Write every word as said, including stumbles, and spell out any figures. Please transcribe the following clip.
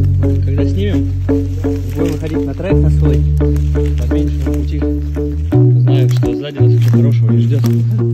Когда снимем, будем выходить на трек на свой, по меньшему пути. Знаю, что сзади нас ничего хорошего не ждет.